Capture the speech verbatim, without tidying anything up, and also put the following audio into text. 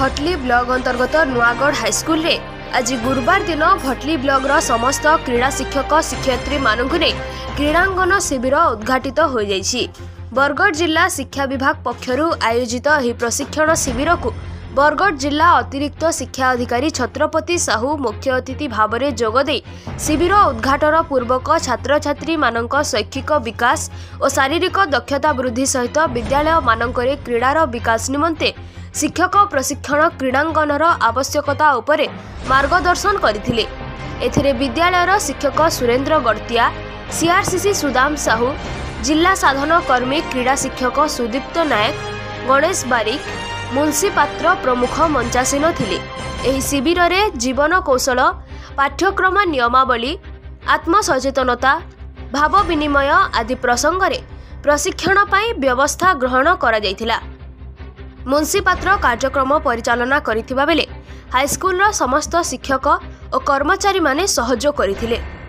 Bhatli block अंतर्गत Nuagarh high school रे आज गुरुवार दिन भटली ब्लॉक रो समस्त क्रीड़ा शिक्षक शिक्षयित्री मानकु ने क्रीड़ांगन शिविर उद्घाटित हो जाइछि। बरगढ़ जिला शिक्षा विभाग पक्षरु आयोजित एही प्रशिक्षण शिविर को बरगढ़ जिला अतिरिक्त शिक्षा अधिकारी छत्रपति साहू मुख्य अतिथि भाव में जोगदे शिविर उद्घाटन पूर्वक छात्र छात्री मानक शैक्षिक विकास और शारीरिक दक्षता वृद्धि सहित विद्यालय मानकरे क्रीडार विकास निमंते शिक्षक प्रशिक्षण क्रीड़ांगनर आवश्यकता उपरे मार्गदर्शन करथिले। एथिरे विद्यालयर शिक्षक सुरेंद्र गड़तिया, सीआरसीसी सुदाम साहू, जिला साधन कर्मी क्रीड़ा शिक्षक सुदीप्त नायक, गणेश बारिक, मुंशी पात्र प्रमुख मंचासीन थिले। एही शिविर रे जीवन कौशल, पाठ्यक्रम नियमावली, आत्मसचेतनता, भाव विनिमय आदि प्रसंग रे प्रशिक्षण पाई व्यवस्था ग्रहण करा जायथिला। मुंशी पात्र कार्यक्रम परिचालना करिथिबा बेले हाईस्कूल रो समस्त शिक्षक और कर्मचारी माने सहयोग करथिले।